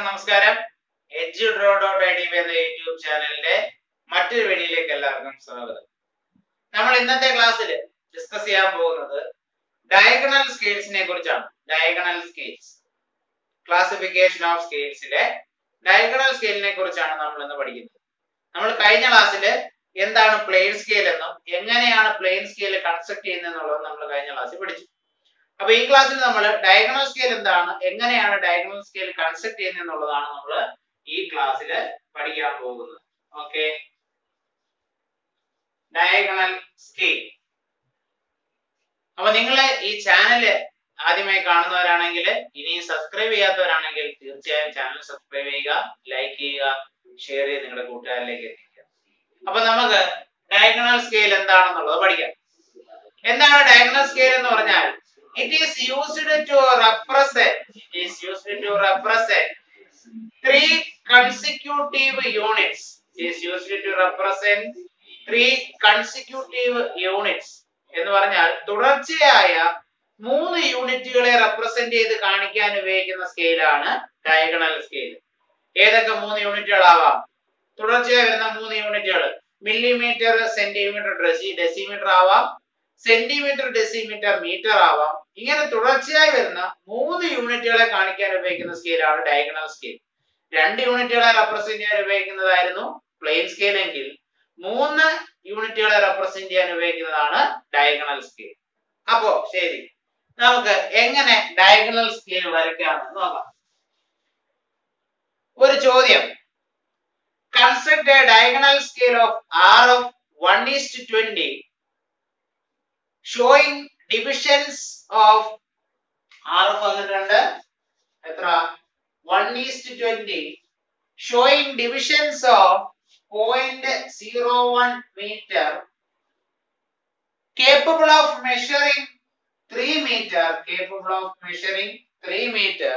എല്ലാവർക്കും നമസ്കാരം. edudro.id എന്ന യൂട്യൂബ് ചാനലിന്റെ മറ്റൊരു വീഡിയോയിലേക്ക് എല്ലാവർക്കും സ്വാഗതം. നമ്മൾ ഇന്നത്തെ ക്ലാസ്സിൽ ഡിസ്കസ് ചെയ്യാൻ പോകുന്നത് ഡയഗണൽ സ്കെയിൽസിനെ കുറിച്ചാണ്. ഡയഗണൽ സ്കെയിൽസ്, ക്ലാസിഫിക്കേഷൻ ഓഫ് സ്കെയിൽസിലെ ഡയഗണൽ സ്കെയിലിനെ കുറിച്ചാണ് നമ്മൾ ഇന്ന് പഠിക്കുന്നത്. നമ്മൾ കഴിഞ്ഞ ക്ലാസ്സിൽ എന്താണ് പ്ലെയിൻ സ്കെയിൽ എന്നും എങ്ങനെയാണ് പ്ലെയിൻ സ്കെയിൽ കൺസ്ട്രക്ട് ചെയ്യുന്നത് എന്നുള്ളത് നമ്മൾ കഴിഞ്ഞ ക്ലാസ്സിൽ പഠിച്ചു. അപ്പൊ ഈ ക്ലാസ്സിൽ നമ്മൾ ഡയഗണൽ സ്കെയിൽ എന്താണ്, എങ്ങനെയാണ് ഡയഗണൽ സ്കെയിൽ കൺസ്ട്രക്ട് ചെയ്യുന്നത് എന്നുള്ളതാണ് നമ്മൾ ഈ ക്ലാസ്സിൽ പഠിക്കാൻ പോകുന്നത്. Okay, diagonal scale. അപ്പൊ നിങ്ങൾ ഈ ചാനൽ ആദ്യമായി കാണുന്നവരാണെങ്കിൽ, ഇനി സബ്സ്ക്രൈബ് ചെയ്യാത്തവരാണെങ്കിൽ തീർച്ചയായും ചാനൽ സബ്സ്ക്രൈബ് ചെയ്യുക, ലൈക്ക് ചെയ്യുക, ഷെയർ ചെയ്ത് നിങ്ങളുടെ കൂട്ടുകാരിലേക്ക് എത്തിക്കുക. അപ്പൊ നമുക്ക് ഡയഗണൽ സ്കെയിൽ എന്താണെന്നുള്ളത് പഠിക്കാം. എന്താണ് ഡയഗണൽ സ്കെയിൽ എന്ന് പറഞ്ഞാൽ, it is used to represent three consecutive units. It is used to represent three consecutive units എന്ന് പറഞ്ഞാൽ തുടർച്ചയായ 3 യൂണിറ്റുകളെ റെപ്രസെന്റ് ചെയ്ത് കാണിക്കാൻ ഉപയോഗിക്കുന്ന സ്കെയിലാണ് ഡയഗണൽ സ്കെയിൽ. ഏതൊക്കെ 3 യൂണിറ്റുകളാവാം? തുടർച്ചയായി വരുന്ന 3 യൂണിറ്റുകൾ മില്ലിമീറ്റർ, സെന്റിമീറ്റർ, ഡെസിമീറ്റർ ആവാം, സെന്റിമീറ്റർ, ഡെസിമീറ്റർ, മീറ്റർ ആവാം. ഇങ്ങനെ തുടർച്ചയായി വരുന്ന 3 യൂണിറ്റുകളെ കാണിക്കാൻ ഉപയോഗിക്കുന്ന സ്കെയിലാണ് ഡയഗണൽ സ്കെയിൽ. 2 യൂണിറ്റുകളെ റെപ്രസെന്റ് ചെയ്യാൻ ഉപയോഗിക്കുന്നതായിരുന്നു പ്ലെയിൻ സ്കെയിൽ എങ്കിൽ 3 യൂണിറ്റുകളെ റെപ്രസെന്റ് ചെയ്യാൻ ഉപയോഗിക്കുന്നതാണ് ഡയഗണൽ സ്കെയിൽ. അപ്പോ ശരി, നമുക്ക് എങ്ങനെ ഡയഗണൽ സ്കെയിൽ വരയ്ക്കാമെന്ന് നോക്കാം. ഒരു ചോദ്യം, construct a diagonal scale of R of 1:20 showing divisions of R of വന്നിട്ടുണ്ട് എത്ര 1:20 showing divisions of 0.01 meter capable of measuring 3 meter.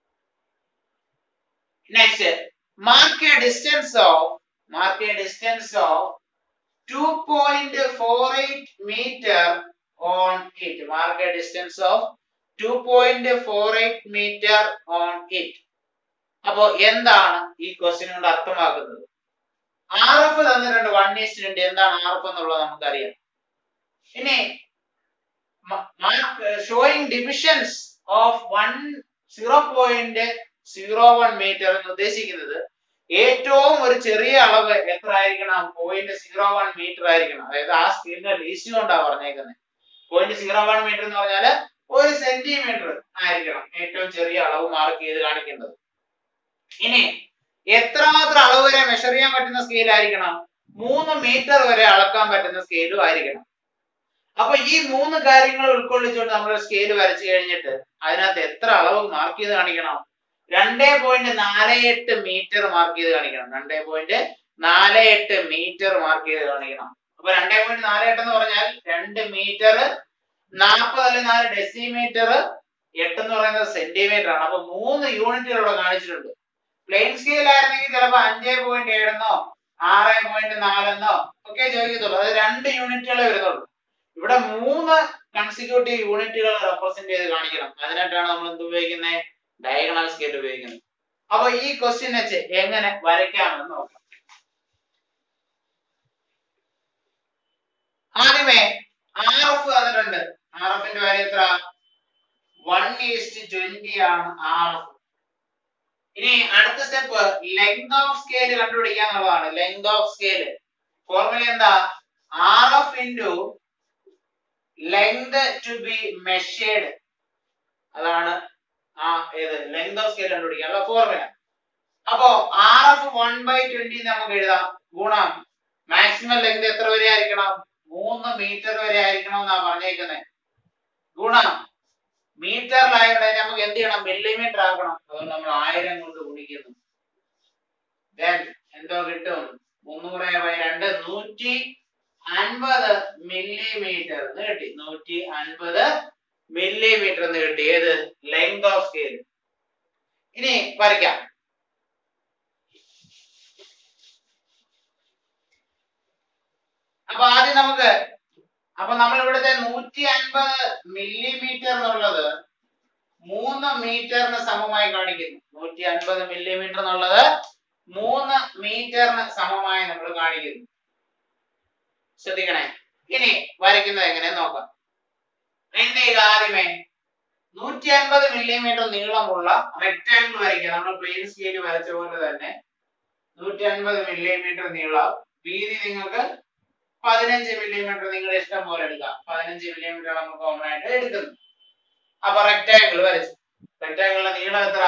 Next, mark a distance of 2.48 meter on it. Mark a distance of 2.48 meter on it. അപ്പോ എന്താണ് ഈ question കൊണ്ട് അർത്ഥമാക്കുന്നത്? RF തന്നിട്ടുണ്ട് 1:20. എന്താണ് RF എന്നുള്ളത് നമുക്കറിയാം. ഇനി ഷോയിങ് ഡിവിഷൻസ് ഓഫ് 0.01 മീറ്റർ എന്ന് ഉദ്ദേശിക്കുന്നത് ഏറ്റവും ഒരു ചെറിയ അളവ് എത്ര ആയിരിക്കണം? 0.01 മീറ്റർ ആയിരിക്കണം. അതായത് ആ സ്കെയിലിന്റെ റേഷ്യോ കൊണ്ടാണ് പറഞ്ഞേക്കുന്നത്. 0.01 മീറ്റർ എന്ന് പറഞ്ഞാല് 1 സെന്റിമീറ്റർ ആയിരിക്കണം ഏറ്റവും ചെറിയ അളവ് മാർക്ക് ചെയ്ത് കാണിക്കുന്നത്. ഇനി എത്രമാത്രം അളവ് വരെ മെഷർ ചെയ്യാൻ പറ്റുന്ന സ്കെയിൽ ആയിരിക്കണം? 3 മീറ്റർ വരെ അളക്കാൻ പറ്റുന്ന സ്കെയിലും ആയിരിക്കണം. അപ്പൊ ഈ 3 കാര്യങ്ങൾ ഉൾക്കൊള്ളിച്ചുകൊണ്ട് നമ്മൾ സ്കെയിൽ വരച്ചു കഴിഞ്ഞിട്ട് അതിനകത്ത് എത്ര അളവ് മാർക്ക് ചെയ്ത് കാണിക്കണം? 2.48 മീറ്റർ മാർക്ക് ചെയ്ത് കാണിക്കണം. 2.48 മീറ്റർ മാർക്ക് ചെയ്ത് കാണിക്കണം. അപ്പൊ 2.48 എന്ന് പറഞ്ഞാൽ 2 മീറ്റർ 40 അല്ലെങ്കിൽ 4 ഡെസിമീറ്റർ, 8 എന്ന് പറയുന്നത് സെന്റിമീറ്റർ ആണ്. അപ്പൊ 3 യൂണിറ്റുകൾ ഇവിടെ കാണിച്ചിട്ടുണ്ട്. പ്ലെയിൻ സ്കെയിൽ ആയിരുന്നെങ്കിൽ ചിലപ്പോൾ 5.7 എന്നോ 6.4 എന്നോ ഒക്കെ ചോദിക്കത്തുള്ളൂ. അത് 2 യൂണിറ്റുകളെ വരുന്നുള്ളൂ. ഇവിടെ 3 കൺസിക്യൂട്ടീവ് യൂണിറ്റുകൾ റെപ്രസെന്റ് ചെയ്ത് കാണിക്കണം. അതിനായിട്ടാണ് നമ്മൾ എന്ത് ഉപയോഗിക്കുന്നത്? ഡയഗണൽ സ്കെയിൽ ഉപയോഗിക്കുന്നത്. അപ്പൊ ഈ ക്വസ്റ്റ്യൻ വെച്ച് എങ്ങനെ വരയ്ക്കാമെന്ന് നോക്കാം. ആദ്യമേ RF തന്നിട്ടുണ്ട്. RF ന്റെ വാല്യൂ എത്ര? 1:20 ആണ് RF. ഇനി അടുത്ത സ്റ്റെപ്പ് ലെങ്ത് ഓഫ് സ്കെയിൽ കണ്ടുപിടിക്കുക എന്നുള്ളതാണ്. ലെങ്ത് ഓഫ് സ്കെയിൽ ഫോർമുല എന്താ? RF into length to be measured. അതാണ് ലെങ്ത് ഓഫ് സ്കെയിൽ കണ്ടുപിടിക്കാനുള്ള ഫോർമുല. അപ്പോ RF 1/20 നമുക്ക് എഴുതാം. ഗുണം മാക്സിമം ലെങ്ത് എത്ര വരെ ആയിരിക്കണം? 3 മീറ്റർ വരെ ആയിരിക്കണം എന്നാ പറഞ്ഞേക്കുന്നത്. ഗുണം മീറ്ററിലായതുകൊണ്ട് നമുക്ക് എന്ത് ചെയ്യണം? മില്ലിമീറ്റർ ആക്കണം. അതുകൊണ്ട് നമ്മൾ 1000 കൊണ്ട് ഗുണിക്കുന്നു. then എന്തോ കിട്ടും? 300/2 150 മില്ലിമീറ്റർ എന്ന് കിട്ടി. 150 മില്ലിമീറ്റർ എന്ന് കിട്ടി. ഏത്? Length of scale. ഇനി വരയ്ക്കാം. അപ്പൊ ആദ്യം നമുക്ക് നമ്മൾ ഇവിടുത്തെ 150 മില്ലിമീറ്റർ എന്നുള്ളത് 3 മീറ്ററിന് സമമായി കാണിക്കുന്നു. 150 മില്ലിമീറ്റർ എന്നുള്ളത് 3 മീറ്ററിന് സമമായി നമ്മൾ കാണിക്കുന്നു. ശ്രദ്ധിക്കണേ. ഇനി വരയ്ക്കുന്നത് എങ്ങനെ നോക്കാം. ആദ്യമേ 150 മില്ലിമീറ്റർ നീളമുള്ള റെക്ടാങ്കിൾ വരയ്ക്കുക. നമ്മൾ പ്ലെയിൻ സ്കെയിൽ വരച്ച പോലെ തന്നെ 150 മില്ലിമീറ്റർ നീളം, വീതി നിങ്ങൾക്ക് 15 മില്ലിമീറ്റർ നിങ്ങളുടെ ഇഷ്ടം പോലെ എടുക്കാം. 15 മില്ലിമീറ്റർ നമ്മൾ കോമൺ ആയിട്ട് എടുക്കുന്നു. അപ്പൊ റെക്ടാങ്കിൾ വരച്ചു. റെക്ടാങ്കിളിന്റെ നീളം എത്ര?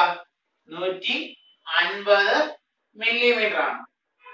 150 മില്ലിമീറ്റർ ആണ്.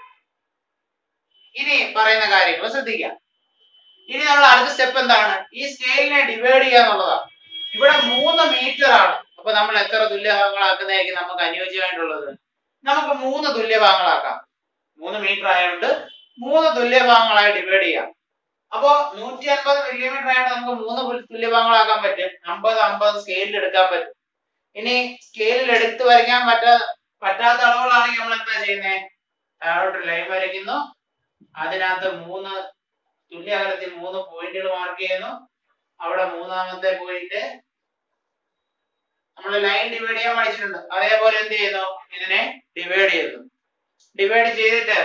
ഇനി പറയുന്ന കാര്യങ്ങൾ ശ്രദ്ധിക്കാം. ഇനി നമ്മൾ അടുത്ത സ്റ്റെപ്പ് എന്താണ്? ഈ സ്കെയിലിനെ ഡിവൈഡ് ചെയ്യുക എന്നുള്ളതാണ്. ഇവിടെ 3 മീറ്റർ ആണ്. അപ്പൊ നമ്മൾ എത്ര തുല്യ ഭാഗങ്ങളാക്കുന്നതായിരിക്കും നമുക്ക് അനുയോജ്യമായിട്ടുള്ളത്? നമുക്ക് 3 തുല്യ ഭാഗങ്ങളാക്കാം. 3 മീറ്റർ ആയതുകൊണ്ട് 3 തുല്യ ഭാഗങ്ങളായി ഡിവൈഡ് ചെയ്യാം. അപ്പോ 150 മില്ലിമീറ്റർ ആയിട്ട് നമുക്ക് 3 തുല്യ ഭാഗങ്ങളാക്കാൻ പറ്റും. 50 50 സ്കെയിലിൽ എടുക്കാൻ പറ്റും. ഇനി സ്കെയിലിൽ എടുത്ത് വരയ്ക്കാൻ പറ്റാത്ത അളവുകളാണെങ്കിൽ നമ്മൾ എന്താ ചെയ്യുന്നത്? താഴോട്ട് ലൈൻ വരയ്ക്കുന്നു. അതിനകത്ത് 3 തുല്യ അകലത്തിൽ 3 പോയിന്റുകൾ മാർക്ക് ചെയ്യുന്നു. അവിടെ മൂന്നാമത്തെ പോയിന്റ് നമ്മൾ ലൈൻ ഡിവൈഡ് ചെയ്യാൻ പഠിച്ചിട്ടുണ്ട്. അതേപോലെ എന്ത് ചെയ്യുന്നു? ഇതിനെ ഡിവൈഡ് ചെയ്യുന്നു. ഡിവൈഡ് ചെയ്തിട്ട്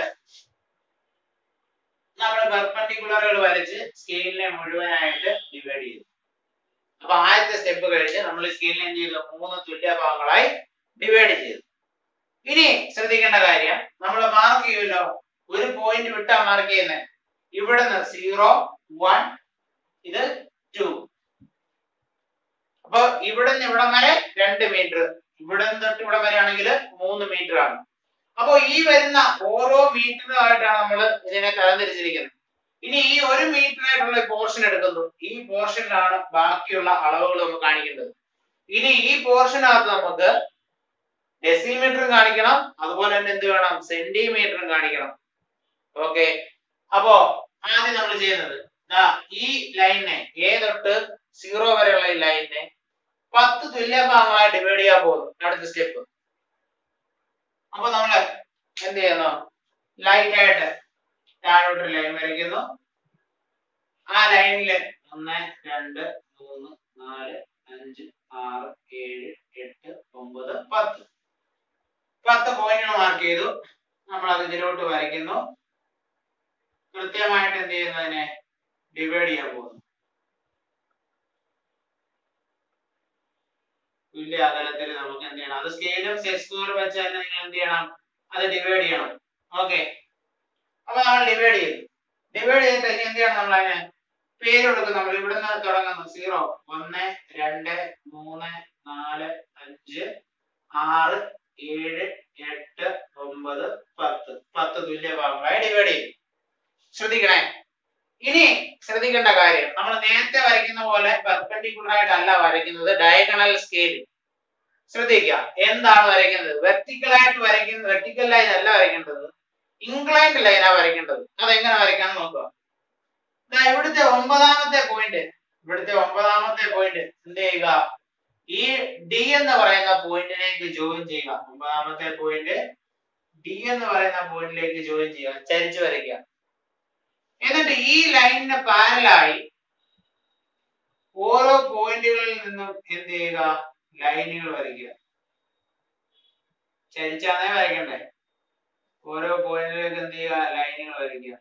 നമ്മൾ പെർപെൻഡിക്കുലറുകൾ വരച്ച് സ്കെയിലിനെ മുഴുവനായിട്ട് ഡിവൈഡ് ചെയ്തു. അപ്പൊ ആദ്യത്തെ സ്റ്റെപ്പ് കഴിഞ്ഞ് നമ്മൾ സ്കെയിലിനെ എന്ത് ചെയ്തു? 3 തുല്യ ഭാഗങ്ങളായി ഡിവൈഡ് ചെയ്തു. ഇനി ശ്രദ്ധിക്കേണ്ട കാര്യം, നമ്മൾ മാർക്ക് ചെയ്യുമല്ലോ, ഒരു പോയിന്റ് വിട്ടാ മാർക്ക് ചെയ്യുന്നത്. ഇവിടുന്ന് 0 1 ഇത് 2. അപ്പൊ ഇവിടുന്ന് ഇവിടം വരെ 2 മീറ്റർ, ഇവിടുന്ന് തൊട്ട് ഇവിടം വരെ ആണെങ്കിൽ 3 മീറ്റർ ആണ്. അപ്പൊ ഈ വരുന്ന ഓരോ മീറ്ററുമായിട്ടാണ് നമ്മൾ ഇതിനെ തരംതിരിച്ചിരിക്കുന്നത്. ഇനി ഈ 1 മീറ്റർ ആയിട്ടുള്ള പോർഷൻ എടുക്കുന്നു. ഈ പോർഷനിലാണ് ബാക്കിയുള്ള അളവുകൾ നമ്മൾ കാണിക്കേണ്ടത്. ഇനി ഈ പോർഷനകത്ത് നമുക്ക് ഡെസിമീറ്റർ കാണിക്കണം, അതുപോലെ തന്നെ എന്ത് വേണം? സെന്റിമീറ്ററും കാണിക്കണം. ഓക്കെ. അപ്പോ ആദ്യം നമ്മൾ ചെയ്യുന്നത് ഈ ലൈനിനെ A തൊട്ട് 0 വരെയുള്ള ഈ ലൈനിനെ 10 തുല്യ ഭാഗങ്ങളായി ഡിവൈഡ് ചെയ്യാൻ പോകുന്നു. അടുത്ത സ്റ്റെപ്പ്. അപ്പൊ നമ്മൾ എന്ത് ചെയ്യുന്നു? ലൈറ്റ് ആയിട്ട് താഴോട്ട് ലൈൻ വരയ്ക്കുന്നു. ആ ലൈനില് 1 2 3 4 5 6 7 8 9 10 പോയിന്റുകൾ മാർക്ക് ചെയ്തു. നമ്മൾ അത് ഇതിലോട്ട് വരയ്ക്കുന്നു. കൃത്യമായിട്ട് എന്ത് ചെയ്യുന്നതിനെ ഡിവൈഡ് ചെയ്യാൻ പോകുന്നു. തുല്യ അകലത്തിൽ നമുക്ക് എന്ത് ചെയ്യണം? അത് സ്കെയിലും സെറ്റ് സ്ക്വയറും വെച്ച് തന്നെ നിങ്ങൾ എന്ത് ചെയ്യണം? അത് ഡിവൈഡ് ചെയ്യണം. ഓക്കെ. അപ്പൊ നമ്മൾ ഡിവൈഡ് ചെയ്തു. ഡിവൈഡ് ചെയ്തിട്ട് എന്ത് ചെയ്യണം? നമ്മൾ അതിന് പേര് കൊടുക്കും. നമ്മൾ ഇവിടുന്ന് തുടങ്ങുന്നു. 0 1 2 3 4 5 6 7 8 9 10 തുല്യ ഭാഗങ്ങളായി ഡിവൈഡ് ചെയ്തു. ശ്രദ്ധിക്കണേ. ഇനി ശ്രദ്ധിക്കേണ്ട കാര്യം, നമ്മൾ നേരത്തെ വരയ്ക്കുന്ന പോലെ പെർപെൻഡിക്കുലർ ആയിട്ടല്ല വരയ്ക്കുന്നത്, ഡയഗണൽ സ്കെയിൽ. ശ്രദ്ധിക്കുക, എന്താണ് വരയ്ക്കുന്നത്? വെർട്ടിക്കൽ ആയിട്ട് വരയ്ക്കുന്നത്, വെർട്ടിക്കൽ ലൈൻ അല്ല വരയ്ക്കേണ്ടത്, ഇൻക്ലൈൻഡ് ലൈനാ വരയ്ക്കേണ്ടത്. അതെങ്ങനെ വരയ്ക്കാന്ന് നോക്കുക. ഇവിടുത്തെ 9ാമത്തെ പോയിന്റ്, എന്ത് ചെയ്യുക? ഈ ഡി എന്ന് പറയുന്ന പോയിന്റിലേക്ക് ജോയിൻ ചെയ്യുക. 9ാമത്തെ പോയിന്റ് ഡി എന്ന് പറയുന്ന പോയിന്റിലേക്ക് ജോയിൻ ചെയ്യുക, ചരിച്ചു വരയ്ക്കുക. എന്നിട്ട് ഈ ലൈനിന് പാരലായി ഓരോ പോയിന്റുകളിൽ നിന്നും എന്ത് ചെയ്യുക? ലൈനുകൾ വരയ്ക്കുക. ചരിച്ചാണേ വരയ്ക്കണ്ടേ? ഓരോ പോയിന്റിലേക്ക് എന്ത് ചെയ്യുക? ലൈനുകൾ വരയ്ക്കുക.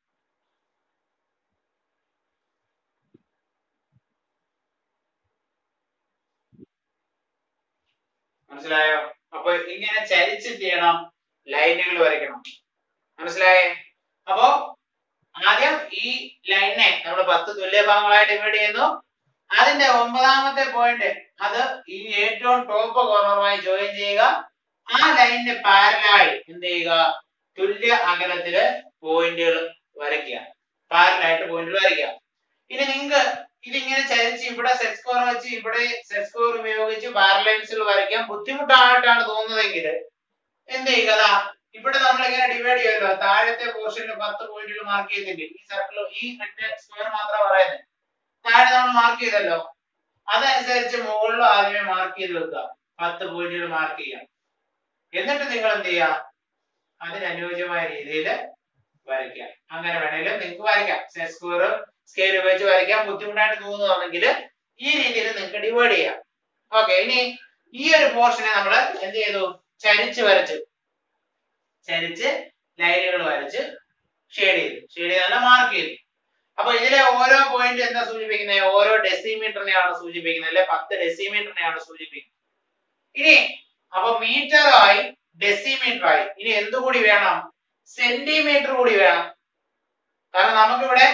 മനസ്സിലായോ? അപ്പൊ ഇങ്ങനെ ചരിച്ചിട്ട് ചെയ്യണം, ലൈനുകൾ വരയ്ക്കണം. മനസ്സിലായേ? അപ്പോ ആദ്യം ഈ ലൈനിനെ നമ്മൾ 10 തുല്യ ഭാഗങ്ങളായി ഡിവൈഡ് ചെയ്യുന്നു. അതിന്റെ 9ാമത്തെ പോയിന്റ് അത് ഈ ഏറ്റവും ടോപ്പ് കോർണറുമായി ജോയിൻ ചെയ്യുക. ആ ലൈനിന് പാരലായി എന്ത് ചെയ്യുക? തുല്യ അകലത്തില് പോയിന്റുകൾ വരയ്ക്കുക. പാരലായിട്ട് പോയിന്റുകൾ വരയ്ക്കുക. ഇനി നിങ്ങൾക്ക് ഇതിങ്ങനെ ചരിച്ച് ഇവിടെ സെറ്റ് സ്ക്വയർ വെച്ച് ഇവിടെ സെറ്റ് സ്ക്വയർ ഉപയോഗിച്ച് പാരലൈൻസുകൾ വരയ്ക്കാൻ ബുദ്ധിമുട്ടായിട്ടാണ് തോന്നുന്നതെങ്കിൽ എന്ത് ചെയ്യുക? ഇവിടെ നമ്മൾ ഇങ്ങനെ ഡിവൈഡ് ചെയ്യുമല്ലോ, താഴത്തെ പോർഷനിൽ 10 പോയിന്റുകൾ മാർക്ക് ചെയ്തില്ലേ? ഈ സർക്കിൾ, ഈ സ്ക്വയർ മാത്രം പറയുന്നത്, താഴെ നമ്മൾ മാർക്ക് ചെയ്തല്ലോ, അതനുസരിച്ച് മുകളിൽ ആദ്യമേ മാർക്ക് ചെയ്ത് വെക്കുക. 10 പോയിന്റുകൾ മാർക്ക് ചെയ്യാം. എന്നിട്ട് നിങ്ങൾ എന്ത് ചെയ്യുക? അതിനനുയോജ്യമായ രീതിയിൽ വരയ്ക്കാം. അങ്ങനെ വേണേലും നിങ്ങൾക്ക് വരയ്ക്കാം. സെറ്റ് സ്ക്വയർ സ്കെയിൽ ഉപയോഗിച്ച് വരയ്ക്കാൻ ബുദ്ധിമുട്ടായിട്ട് തോന്നുകയാണെങ്കിൽ ഈ രീതിയിൽ നിങ്ങൾക്ക് ഡിവൈഡ് ചെയ്യാം. ഓക്കെ, ഇനി ഈ ഒരു പോർഷനെ നമ്മൾ എന്ത് ചെയ്തു? ചരിച്ച് വരച്ചു. ചരിച്ച് ലൈനുകൾ വരച്ച് ഷെയ്ഡ് ചെയ്ത് മാർക്ക് ചെയ്തു. അപ്പൊ ഇതിലെ ഓരോ പോയിന്റ് എന്താ സൂചിപ്പിക്കുന്നത്? ഓരോ ഡെസിമീറ്ററിനെയാണ് സൂചിപ്പിക്കുന്നത്, അല്ലെ 10 ഡെസിമീറ്ററിനെയാണ് സൂചിപ്പിക്കുന്നത്. ഇനി അപ്പൊ മീറ്റർ ആയി, ഡെസിമീറ്റർ ആയി, ഇനി എന്തുകൂടി വേണം? സെന്റിമീറ്റർ കൂടി വേണം. കാരണം നമുക്കിവിടെ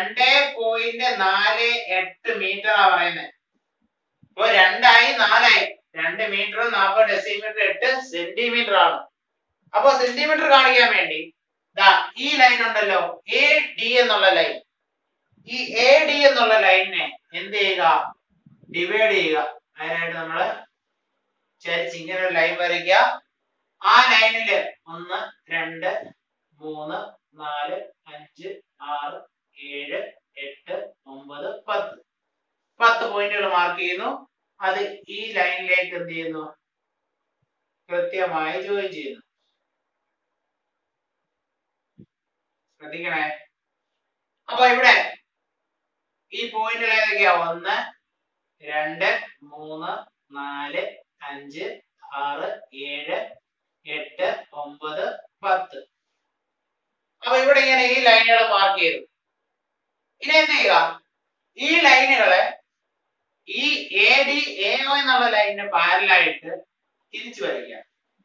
2.48 മീറ്റർ ആ പറയുന്നത്. ഇപ്പൊ 2 ആയി 4 ആയി, 2 മീറ്റർ 40 ഡെസിമീറ്റർ 8 സെന്റിമീറ്റർ ആണ്. അപ്പൊ സെന്റിമീറ്റർ കാണിക്കാൻ വേണ്ടി ദാ ഈ ലൈൻ ഉണ്ടല്ലോ, എ ഡി എന്നുള്ള ലൈൻ, ഈ എ ഡി എന്നുള്ള ലൈനിനെ എന്ത് ചെയ്യുക? ഡിവൈഡ് ചെയ്യുക. അതിനായിട്ട് നമ്മൾ ചരിച്ച് ഇങ്ങനെ ഒരു ലൈൻ വരയ്ക്കുക. ആ ലൈനില് 1 2 3 4 5 6 7 8 9 10 പോയിന്റുകൾ മാർക്ക് ചെയ്യുന്നു. അത് ഈ ലൈനിലേക്ക് എന്ത് ചെയ്യുന്നു? കൃത്യമായി ജോയിൻ ചെയ്യുന്നു. ശ്രദ്ധിക്കണേ. അപ്പൊ ഇവിടെ ഈ പോയിന്റുകൾ ഏതൊക്കെയാ? 1 2 3 4 5 6 7 8 9 10. അപ്പൊ ഇവിടെ ഇങ്ങനെ ഈ ലൈനുകൾ മാർക്ക് ചെയ്തു. ഇനി എന്ത് ചെയ്യുക? ഈ ലൈനുകളെ ഈ എ ഡി എ ഒ എന്നുള്ള ലൈനിന് പാരലായിട്ട് തിരിച്ചു വരയ്ക്കുക.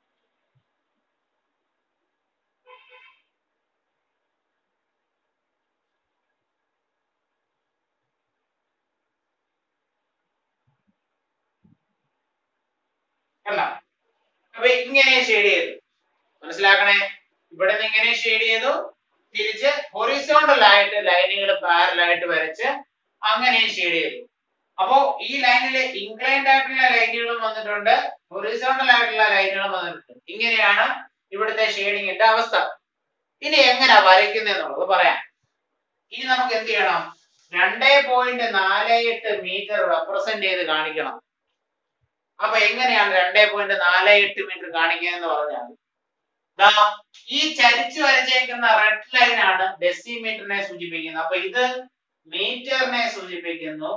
അല്ല, അപ്പൊ ഇങ്ങനെ ഷെയ്ഡ് ചെയ്തു. മനസ്സിലാക്കണേ. ഇവിടെ നിന്ന് ഇങ്ങനെ ഷെയ്ഡ് ചെയ്തു, തിരിച്ച് ഹൊറിസോണ്ടൽ ആയിട്ട് ലൈനുകൾ പാരലായിട്ട് വരച്ച് അങ്ങനെ ഷെയ്ഡ് ചെയ്തു. അപ്പോ ഈ ലൈനില് ഇൻക്ലൈൻഡ് ആയിട്ടുള്ള ലൈനുകളും വന്നിട്ടുണ്ട്, ഹൊറിസോണ്ടൽ ആയിട്ടുള്ള ലൈനുകളും വന്നിട്ടുണ്ട്. ഇങ്ങനെയാണ് ഇവിടുത്തെ ഷെയ്ഡിങ്ങിന്റെ അവസ്ഥ. ഇനി എങ്ങനെ വരയ്ക്കുന്നതെന്നുള്ളത് പറയാം. ഇനി നമുക്ക് എന്ത് ചെയ്യണം? 2.48 മീറ്റർ റെപ്രസെന്റ് ചെയ്ത് കാണിക്കണം. അപ്പൊ എങ്ങനെയാണ് 2.48 മീറ്റർ കാണിക്കുക എന്ന് പറഞ്ഞാൽ, ഈ ചരിച്ചു വരച്ചേക്കുന്ന റെഡ് ലൈൻ ആണ് ഡെസിമീറ്ററിനെ സൂചിപ്പിക്കുന്നത്. അപ്പൊ ഇത് മീറ്ററിനെ സൂചിപ്പിക്കുന്നു,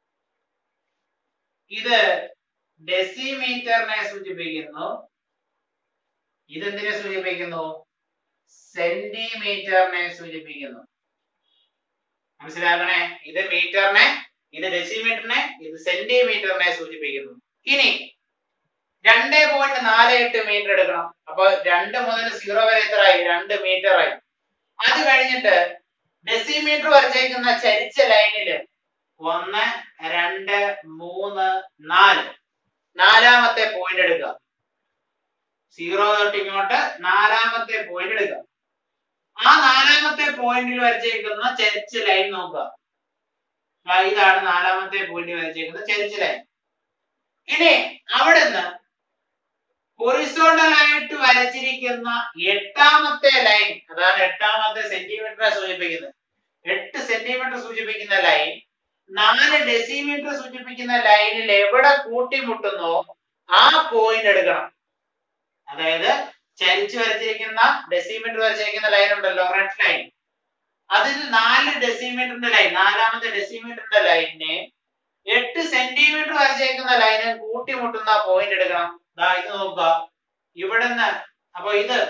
ഇത് ഡെസിമീറ്ററിനെ സൂചിപ്പിക്കുന്നു, ഇതെന്തിനെ സൂചിപ്പിക്കുന്നു? സെന്റിമീറ്ററിനെ സൂചിപ്പിക്കുന്നു. മനസ്സിലാക്കണേ. ഇത് മീറ്ററിനെ, ഇത് ഡെസിമീറ്ററിനെ, ഇത് സെന്റിമീറ്ററിനെ സൂചിപ്പിക്കുന്നു. ഇനി 2.48 മീറ്റർ എടുക്കണം. അപ്പൊ 2 മുതൽ 0 വരെ എത്രയായി? 2 മീറ്റർ ആയി. അത് കഴിഞ്ഞിട്ട് ഡെസിമീറ്റർ വരച്ചേക്കുന്ന ചരിച്ച ലൈനില് 1 2 3 4 നാലാമത്തെ പോയിന്റ് എടുക്കുക. 0 തൊട്ട് ഇങ്ങോട്ട് നാലാമത്തെ പോയിന്റ് എടുക്കുക. ആ നാലാമത്തെ പോയിന്റിൽ വരച്ചേക്കുന്ന ചരിച്ച ലൈൻ നോക്കുക. ഇതാണ് നാലാമത്തെ പോയിന്റ് വരച്ചേക്കുന്ന ചരിച്ച ലൈൻ. ഇനി അവിടുന്ന് ഹൊറിസോണ്ടൽ ആയിട്ട് വരച്ചിരിക്കുന്ന 8ാമത്തെ ലൈൻ, അതാണ് 8ാമത്തെ സെന്റിമീറ്ററെ സൂചിപ്പിക്കുന്നത്, 8 സെന്റിമീറ്റർ സൂചിപ്പിക്കുന്ന ലൈൻ 4 ഡെസിമീറ്റർ സൂചിപ്പിക്കുന്ന ലൈനിൽ എവിടെ കൂട്ടിമുട്ടുന്നോ ആ പോയിന്റ് എടുക്കണം. അതായത് ചരിച്ചു വരച്ചിരിക്കുന്ന ഡെസിമീറ്റർ വരച്ചിരിക്കുന്ന ലൈൻ ഉണ്ടല്ലോ, റെഡ് ലൈൻ, അതിൽ 4 ഡെസിമീറ്ററിന്റെ ലൈൻ, നാലാമത്തെ ഡെസിമീറ്ററിന്റെ ലൈനിനെ 8 സെന്റിമീറ്റർ വരച്ചേക്കുന്ന ലൈന് കൂട്ടിമുട്ടുന്ന പോയിന്റ് എടുക്കണം. ഇത് നോക്കുക, ഇവിടുന്ന്. അപ്പൊ ഇത്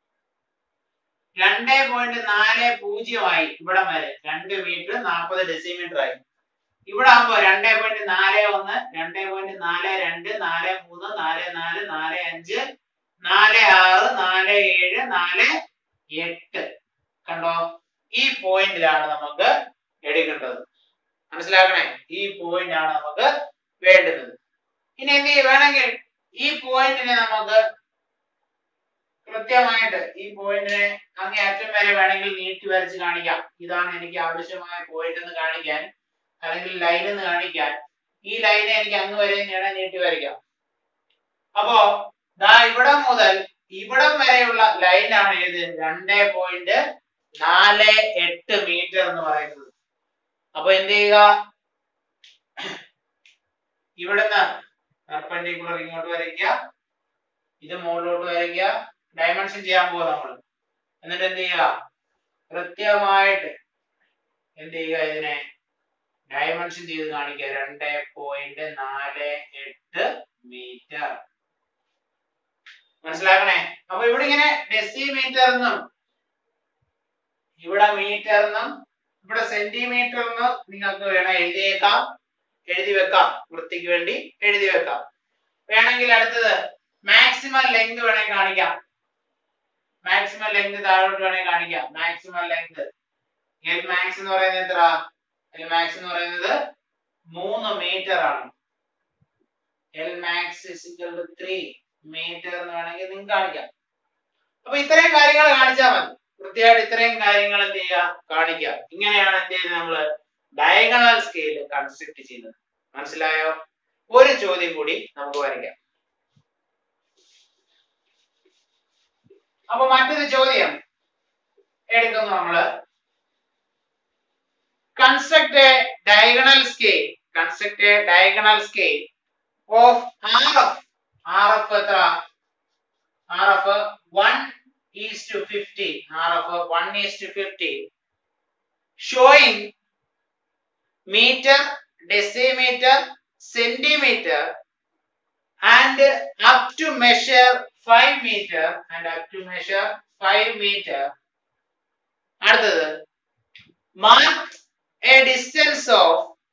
2.40 ആയി. ഇവിടം വരെ 2 മീറ്റർ 40 ഡെസിമീറ്റർ ആയി. ഇവിടെ ആകുമ്പോ 2.41 2.42 43 44 45 46 47 48. കണ്ടോ? ഈ പോയിന്റിലാണ് നമുക്ക് എടുക്കേണ്ടത്. മനസ്സിലാക്കണേ. ഈ പോയിന്റ് ആണ് നമുക്ക് വേണ്ടുന്നത്. ഇനി എന്ത് ചെയ്യും? വേണമെങ്കിൽ ഈ പോയിന്റിനെ നമുക്ക് കൃത്യമായിട്ട് ഈ പോയിന്റിനെ അങ്ങേ അറ്റം വരെ വേണമെങ്കിൽ നീട്ടി വരച്ച് കാണിക്കാം. ഇതാണ് എനിക്ക് ആവശ്യമായ പോയിന്റ് എന്ന് കാണിക്കാൻ, അല്ലെങ്കിൽ ലൈൻ എന്ന് കാണിക്കാൻ ഈ ലൈനെ എനിക്ക് അങ്ങ് വരെ നീട്ടി വരയ്ക്കാം. അപ്പോ ഇവിടം മുതൽ ഇവിടം വരെയുള്ള ലൈനാണ് ഏത്? 2.48 മീറ്റർ എന്ന് പറയുന്നത്. അപ്പൊ എന്ത് ചെയ്യുക? ഇവിടുന്ന് പെർപെൻഡിക്കുലർ ഇങ്ങോട്ട് വരയ്ക്കുക, ഇത് മുകളിലോട്ട് വരയ്ക്കുക, ഡയമെൻഷൻ ചെയ്യാൻ പോവാ നമ്മൾ. എന്നിട്ട് എന്ത് ചെയ്യുക? കൃത്യമായിട്ട് എന്ത് ചെയ്യുക? ഇതിനെ ഡയമെൻഷൻ ചെയ്ത് കാണിക്കുക 2.48 മീറ്റർ. മനസ്സിലാക്കണേ. അപ്പൊ ഇവിടെ ഇങ്ങനെ ഡെസിമീറ്റർ എന്നും ഇവിടെ മീറ്റർ എന്നും ഇവിടെ സെന്റിമീറ്റർ എന്നും നിങ്ങൾക്ക് വേണം എഴുതിയേക്കാം, എഴുതി വെക്കാം, വൃത്തിക്ക് വേണ്ടി എഴുതി വെക്കാം. വേണമെങ്കിൽ അടുത്തത് മാക്സിമം ലെങ്ത് വേണമെങ്കിൽ കാണിക്കാം. മാക്സിമം ലെങ്ത് താഴോട്ട് വേണമെങ്കിൽ കാണിക്കാം. മാക്സിമം ലെങ്ത് എൽ മാക്സ് എന്ന് പറയുന്നത് എത്ര? എൽ മാക്സ് എന്ന് പറയുന്നത് 3 മീറ്റർ ആണ്. എൽ മാക്സ് = 3 മീറ്റർ എന്ന് വേണമെങ്കിൽ നിങ്ങൾക്ക് കാണിക്കാം. അപ്പൊ ഇത്രയും കാര്യങ്ങൾ കാണിച്ചാൽ മതി. വൃത്തിയായിട്ട് ഇത്രയും കാര്യങ്ങൾ എന്ത് ചെയ്യുക? കാണിക്കുക. ഇങ്ങനെയാണ് എന്ത് ചെയ്യുന്നത്? നമ്മള് ഡയഗണൽ സ്കെയിൽ കൺസ്ട്രക്ട് ചെയ്യുന്നത്. മനസ്സിലായോ? ഒരു ചോദ്യം കൂടി നമുക്ക് വരയ്ക്കാം. അപ്പൊ മറ്റൊരു ചോദ്യം എടുക്കുന്നു നമ്മള്. construct a diagonal scale of RF എത്ര? RF 1:50. RF 1:50 showing meter, decimeter, centimeter and up to measure 5 meter അടുത്തത് mark a distance of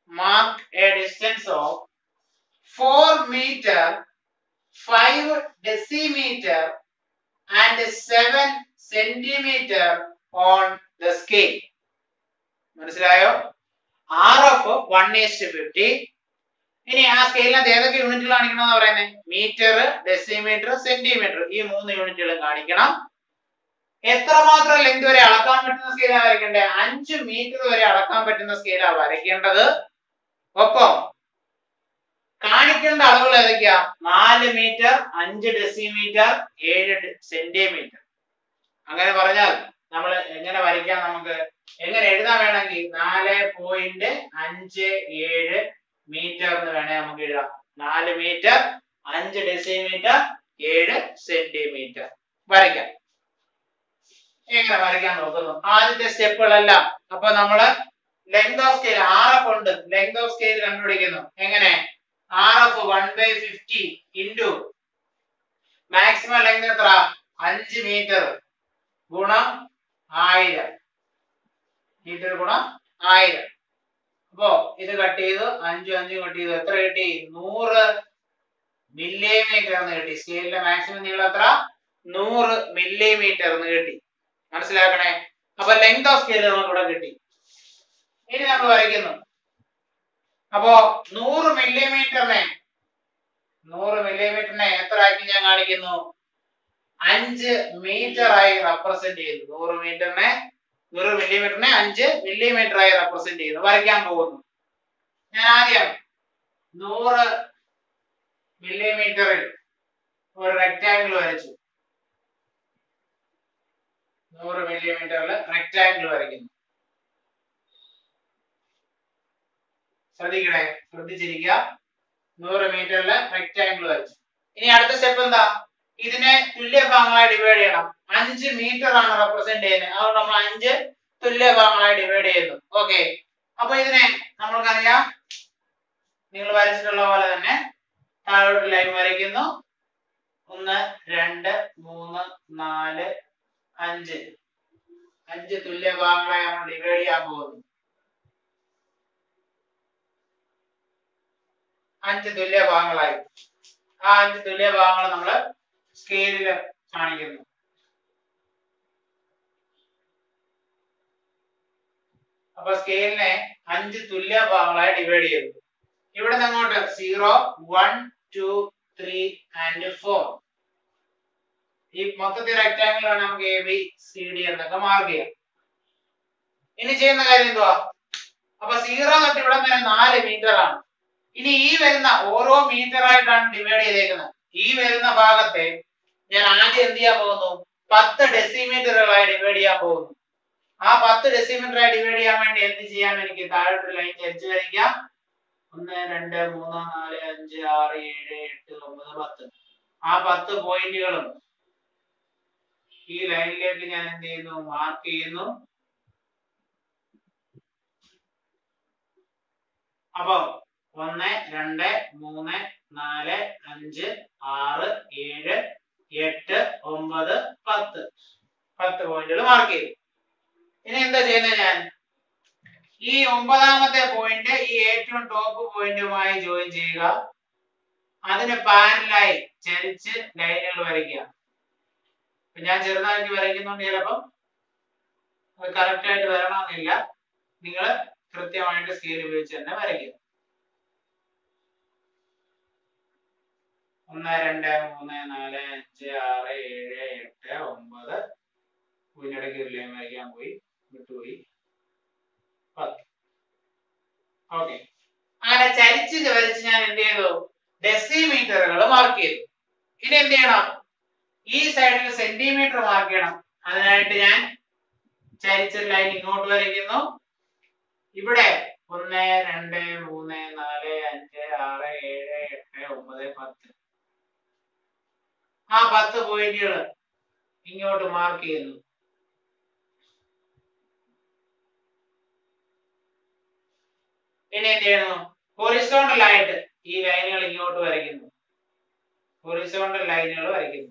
4 meter, 5 decimeter and 7 centimeter on the scale. മനസ്സിലായോ? RF 1:50. ഇനി ആ സ്കെയിലിനകത്ത് ഏതൊക്കെ യൂണിറ്റുകൾ കാണിക്കണം എന്ന് പറയുന്നത്? മീറ്റർ, ഡെസിമീറ്റർ, സെന്റിമീറ്റർ, ഈ 3 യൂണിറ്റുകളും കാണിക്കണം. എത്രമാത്രം ലെങ്ത് വരെ അളക്കാൻ പറ്റുന്ന സ്കെയിലാണ് വരയ്ക്കേണ്ടത്? 5 മീറ്റർ വരെ അളക്കാൻ പറ്റുന്ന സ്കെയിലാണ് വരയ്ക്കേണ്ടത്. ഒപ്പം കാണിക്കേണ്ട അളവുകൾ ഏതൊക്കെയാ? 4 മീറ്റർ, 5 ഡെസിമീറ്റർ, 7 സെന്റിമീറ്റർ. അങ്ങനെ പറഞ്ഞാൽ നമ്മൾ എങ്ങനെ വരയ്ക്കാം? നമുക്ക് എങ്ങനെ എഴുതാൻ വേണമെങ്കിൽ 4.57 മീറ്റർ എന്ന് വേണേ നമുക്ക് എഴുതാം. 4 മീറ്റർ, 5 ഡെസിമീറ്റർ, 7 സെന്റിമീറ്റർ വരയ്ക്കാം. എങ്ങനെ വരയ്ക്കാൻ നോക്കുന്നു? ആദ്യത്തെ സ്റ്റെപ്പുകളെല്ലാം. അപ്പൊ നമ്മള് ലെങ്ത് ഓഫ് സ്കെയിൽ RF ഉണ്ട്. ലെങ്ത് ഓഫ് സ്കെയിൽ കണ്ടുപിടിക്കുന്നു. എങ്ങനെ? RF 1/50 ഇൻറ്റു മാക്സിമം ലെങ്ത് എത്ര? 5 മീറ്റർ ഗുണം 1000 മീറ്റർ ഗുണം 1000. അപ്പോ ഇത് കട്ട് ചെയ്തു, 5 കട്ട് ചെയ്തു, എത്ര കിട്ടി? 100 മില്ലിമീറ്റർ എന്ന് കിട്ടി. സ്കെയിലിന്റെ മാക്സിമം നീളം എത്ര? 100 മില്ലിമീറ്റർ എന്ന് കിട്ടി. മനസ്സിലാക്കണേ. അപ്പൊ ലെങ്ത് ഓഫ് സ്കെയിൽ നമുക്ക് ഇവിടെ കിട്ടി. ഇനി നമ്മൾ വരയ്ക്കുന്നു. അപ്പോ 100 മില്ലിമീറ്ററിനെ എത്ര ആക്കി ഞാൻ കാണിക്കുന്നു? 5 മീറ്റർ ആയി റെപ്രസെന്റ് ചെയ്യുന്നു. 100 മില്ലിമീറ്ററിനെ 5 മില്ലിമീറ്റർ ആയി റെപ്രസെന്റ് ചെയ്യുന്നു. വരയ്ക്കാൻ പോകുന്നു. ഞാൻ ആദ്യം 100 മില്ലിമീറ്ററിൽ ഒരു റെക്ടാംഗിൾ വരച്ചു. 100 മില്ലിമീറ്ററിൽ റെക്ടാംഗിൾ വരയ്ക്കുന്നു. ശ്രദ്ധിക്കണേ, ശ്രദ്ധിച്ചിരിക്കുക. 100 മീറ്ററിൽ റെക്ടാംഗിൾ വരച്ചു. ഇനി അടുത്ത സ്റ്റെപ്പ് എന്താ? ഇതിനെ തുല്യ ഭാഗങ്ങളായി ഡിവൈഡ് ചെയ്യണം. 5 മീറ്റർ ആണ് റെപ്രസെന്റ് ചെയ്യുന്നത്. അതുകൊണ്ട് നമ്മൾ 5 തുല്യ ഭാഗങ്ങളായി ഡിവൈഡ് ചെയ്യുന്നു. ഓക്കെ. അപ്പൊ ഇതിനെ നമ്മൾക്കറിയാം, നിങ്ങൾ വരച്ചിട്ടുള്ള പോലെ തന്നെ താഴോട്ട് ലൈൻ വരയ്ക്കുന്നു. 1 2 3 4 5 തുല്യ ഭാഗങ്ങളായി നമ്മൾ ഡിവൈഡ് ചെയ്യാൻ പോകുന്നു. 5 തുല്യ ഭാഗങ്ങളായി. ആ 5 തുല്യ ഭാഗങ്ങൾ നമ്മൾ സ്കെയിലിൽ കാണിക്കുന്നു. അപ്പൊ സ്കെയിലിനെ 5 തുല്യ ഭാഗങ്ങളായി ഡിവൈഡ് ചെയ്തു. ഇവിടെ നിന്ന് അങ്ങോട്ട് 0 1 2 3 and 4. ഈ മൊത്തത്തിൽ റെക്ടാംഗിൾ ആണ്. നമുക്ക് ABCD എന്നൊക്കെ മാർക്ക് ചെയ്യാം. ഇനി ചെയ്യുന്ന കാര്യം എന്തുവാ? അപ്പൊ 0 തൊട്ട് ഇവിടെ വരെ 4 മീറ്റർ ആണ്. ഇനി ഈ വരുന്ന ഓരോ മീറ്റർ ആയിട്ടാണ് ഡിവൈഡ് ചെയ്തേക്കുന്നത്. ഈ വരുന്ന ഭാഗത്തെ ഞാൻ ആദ്യം എന്ത് ചെയ്യാൻ പോകുന്നു? 10 ഡെസിമീറ്ററുകളായി ഡിവൈഡ് ചെയ്യാൻ പോകുന്നു. ആ 10 ഡെസിമീറ്ററായി ഡിവൈഡ് ചെയ്യാൻ വേണ്ടി എന്ത് ചെയ്യാം? എനിക്ക് താഴോട്ട് ലൈൻ ചരിച്ചു വരയ്ക്കാം. 1 2 3 4 5 6 7 8 9 10. ആ 10 പോയിന്റുകളും ഈ ലൈനിലേക്ക് ഞാൻ എന്ത് ചെയ്യുന്നു? മാർക്ക് ചെയ്യുന്നു. അപ്പൊ 1 2 3 4 5 6 7 8 9 10 10 പോയിന്റുകൾ മാർക്ക് ചെയ്തു. ഇനി എന്താ ചെയ്യുന്നത്? ഞാൻ ഈ 9ാമത്തെ പോയിന്റ് ഈ ഏറ്റവും ടോപ്പ് പോയിന്റുമായി ജോയിൻ ചെയ്യുക. അതിന് പാരലലായി ചരിച്ച് ലൈനുകൾ വരയ്ക്കുക. ഞാൻ ചെറുതാക്കി വരയ്ക്കുന്നുണ്ട്, ചിലപ്പം അത് കറക്റ്റ് ആയിട്ട് വരണമെന്നില്ല. നിങ്ങൾ കൃത്യമായിട്ട് സ്കെയിൽ ഉപയോഗിച്ച് തന്നെ വരയ്ക്കുക. 1 2 3 4 5 6 7 8 9 ഇതിനിടയ്ക്ക് ഒരു ലൈൻ വരയ്ക്കാൻ പോയി, വിട്ടുപോയി, 10. ഓക്കെ, അങ്ങനെ ചരിച്ച് വരച്ച് ഞാൻ എന്ത് ചെയ്തു? ഡെസിമീറ്ററുകൾ മാർക്ക് ചെയ്തു. ഇനി എന്ത് ചെയ്യണം? ഈ സൈഡിൽ സെന്റിമീറ്റർ മാർക്ക് ചെയ്യണം. അതിനായിട്ട് ഞാൻ ചരിച്ച ലൈൻ ഇങ്ങോട്ട് വരയ്ക്കുന്നു. ഇവിടെ 1 2 3 4 5 6 7 8 9 10 ആ 10 പോയിന്റുകൾ ഇങ്ങോട്ട് മാർക്ക് ചെയ്യുന്നു. ഇനി എന്ത് ചെയ്യണം? ഹൊറിസോണ്ടൽ ആയിട്ട് ഈ ലൈനുകൾ ഇങ്ങോട്ട് വരയ്ക്കുന്നു. ഹൊറിസോണ്ടൽ ലൈനുകൾ വരയ്ക്കുന്നു.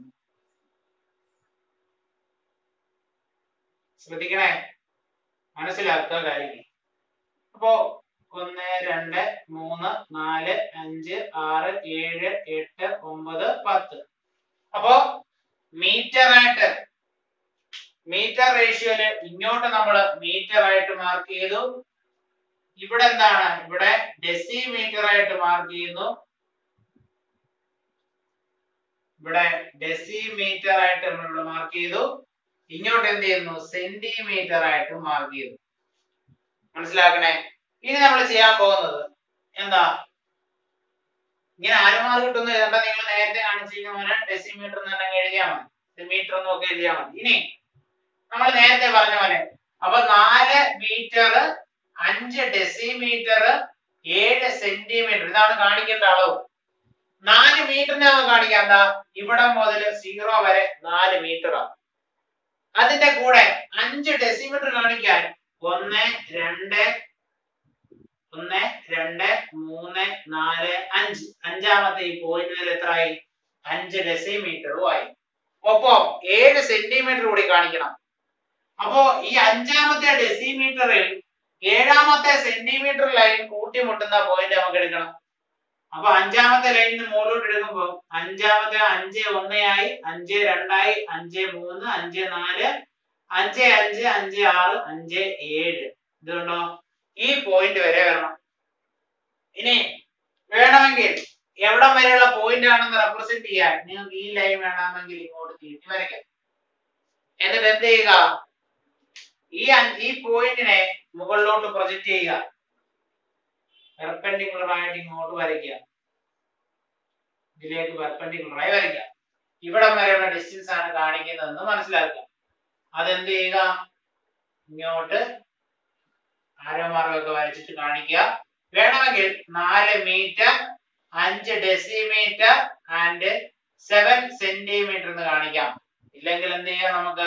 ശ്രദ്ധിക്കണേ, മനസ്സിലാക്കുക കാര്യങ്ങൾ. അപ്പോ 1 2 3 4 5 6 7 8 9 10. അപ്പോ മീറ്റർ റേഷ്യോയില് ഇങ്ങോട്ട് നമ്മൾ മീറ്റർ ആയിട്ട് മാർക്ക് ചെയ്തു. ഇവിടെ എന്താണ്? ഇവിടെ ഡെസിമീറ്റർ ആയിട്ട് മാർക്ക് ചെയ്യുന്നു. ഇവിടെ ഡെസിമീറ്റർ ആയിട്ട് നമ്മൾ ഇവിടെ മാർക്ക് ചെയ്തു. ഇങ്ങോട്ട് എന്ത് ചെയ്യുന്നു? സെന്റിമീറ്റർ ആയിട്ട് മാർക്ക് ചെയ്തു. മനസ്സിലാക്കണേ. ഇനി നമ്മൾ ചെയ്യാൻ പോകുന്നത് എന്താ? ഇങ്ങനെ ആരോമാർ കിട്ടുന്ന എഴുതണ്ട. നിങ്ങൾ നേരത്തെ കാണിച്ചിരിക്കുന്ന പോലെ ഡെസിമീറ്റർ എന്ന് എഴുതിയാൽ മതി, മീറ്റർ എന്നൊക്കെ എഴുതിയാൽ മതി. ഇനി നമ്മൾ നേരത്തെ പറഞ്ഞ പോലെ അപ്പൊ 4 മീറ്റർ 5 ഡെസിമീറ്റർ 7 സെന്റിമീറ്റർ ഇതാണ് കാണിക്കേണ്ട അളവ്. 4 മീറ്ററിനെ നമുക്ക് കാണിക്കാം. എന്താ? ഇവിടെ മുതൽ 0 വരെ 4 മീറ്ററാണ്. അതിന്റെ കൂടെ 5 ഡെസിമീറ്റർ കാണിക്കാൻ 1 2 1 2 3 4 5 അഞ്ചാമത്തെ ഈ പോയിന്റിൽ എത്രയായി? 5 ഡെസിമീറ്ററും ആയി. ഒപ്പം 7 സെന്റിമീറ്റർ കൂടി കാണിക്കണം. അപ്പോ ഈ 5ാമത്തെ ഡെസിമീറ്ററിൽ 7ാമത്തെ സെന്റിമീറ്റർ ലൈൻ കൂട്ടിമുട്ടുന്ന പോയിന്റ് നമുക്ക് എടുക്കണം. അപ്പൊ 5ാമത്തെ ലൈനിന് മുകളിലോട്ട് എടുക്കുമ്പോൾ 5ാമത്തെ 5 1 ആയി, 5 2 ആയി, 5 3 5 4 5 5 5 6 5 7. ഇതുകൊണ്ടോ ഈ പോയിന്റ് വരെ വരണം. ഇനി വേണമെങ്കിൽ എവിടം വരെയുള്ള പോയിന്റ് ആണെന്ന് റെപ്രസെന്റ് ചെയ്യാൻ നിങ്ങൾക്ക് ഈ ലൈൻ വേണമെങ്കിൽ ഇങ്ങോട്ട് നീട്ടി വരയ്ക്കാം. എന്നിട്ട് എന്ത് ചെയ്യുക? ഈ പോയിന്റിനെ മുകളിലോട്ട് പ്രൊജക്റ്റ് ചെയ്യുക. പെർപെൻഡിക്കുലർ ആയിട്ട് ഇങ്ങോട്ട് വരയ്ക്കുക. ഇതിലേക്ക് പെർപെൻഡിക്കുലർ ആയി വരയ്ക്കുക. ഇവിടം വരെയുള്ള ഡിസ്റ്റൻസ് ആണ് കാണിക്കുന്നതെന്ന് മനസ്സിലാക്കുക. അതെന്ത് ചെയ്യുക? ഇങ്ങോട്ട് ആരോ മാർഗമൊക്കെ വരച്ചിട്ട് കാണിക്കുക. വേണമെങ്കിൽ 4 മീറ്റർ 5 ഡെസിമീറ്റർ ആൻഡ് 7 സെന്റിമീറ്റർ എന്ന് കാണിക്കാം. ഇല്ലെങ്കിൽ എന്ത് ചെയ്യാം? നമുക്ക്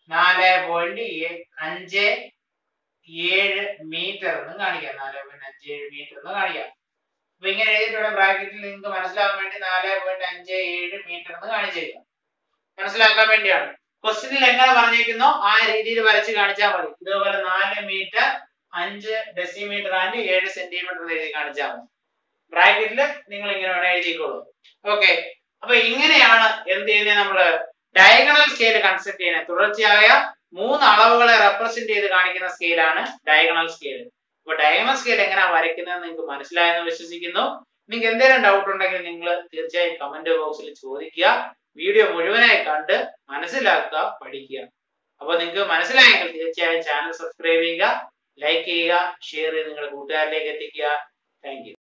4.57 മീറ്റർ എന്ന് കാണിക്കാം. 4.57 മീറ്റർ എന്ന് കാണിക്കാം. അപ്പൊ ഇങ്ങനെ എഴുതിയിട്ടുള്ള ബ്രാക്കറ്റിൽ നിങ്ങൾക്ക് മനസ്സിലാക്കാൻ വേണ്ടി 4.57 മീറ്റർ എന്ന് കാണിച്ചേക്കാം. മനസ്സിലാക്കാൻ വേണ്ടിയാണ്. ക്വസ്റ്റ്യനിൽ എങ്ങനെ പറഞ്ഞിരിക്കുന്നോ ആ രീതിയിൽ വരച്ച് കാണിച്ചാൽ മതി. ഇതുപോലെ 4 മീറ്റർ 5 ഡെസിമീറ്റർ ആൻഡ് 7 സെന്റിമീറ്റർ എഴുതി കാണിച്ചാൽ മതി. ബ്രാക്കറ്റിൽ നിങ്ങൾ ഇങ്ങനെ വേണം എഴുതിക്കോളൂ. ഓക്കെ, അപ്പൊ ഇങ്ങനെയാണ് എന്ത് ചെയ്യുന്നത്? നമ്മള് ഡയഗണൽ സ്കെയിൽ കൺസെപ്റ്റ് ചെയ്യുന്നത്. തുടർച്ചയായ 3 അളവുകളെ റെപ്രസെന്റ് ചെയ്ത് കാണിക്കുന്ന സ്കെയിലാണ് ഡയഗണൽ സ്കെയിൽ. അപ്പൊ ഡയഗണൽ സ്കെയിൽ എങ്ങനെയാ വരയ്ക്കുന്നത് നിങ്ങൾക്ക് മനസ്സിലായെന്ന് വിശ്വസിക്കുന്നു. നിങ്ങൾക്ക് എന്തെങ്കിലും ഡൗട്ട് ഉണ്ടെങ്കിൽ നിങ്ങൾ തീർച്ചയായും കമന്റ് ബോക്സിൽ ചോദിക്കുക. വീഡിയോ മുഴുവനായി കണ്ട് മനസ്സിലാക്കുക, പഠിക്കുക. അപ്പോൾ നിങ്ങൾക്ക് മനസ്സിലായെങ്കിൽ തീർച്ചയായും ചാനൽ സബ്സ്ക്രൈബ് ചെയ്യുക, ലൈക്ക് ചെയ്യുക, ഷെയർ ചെയ്ത് നിങ്ങളുടെ കൂട്ടുകാരിലേക്ക് എത്തിക്കുക. Thank U.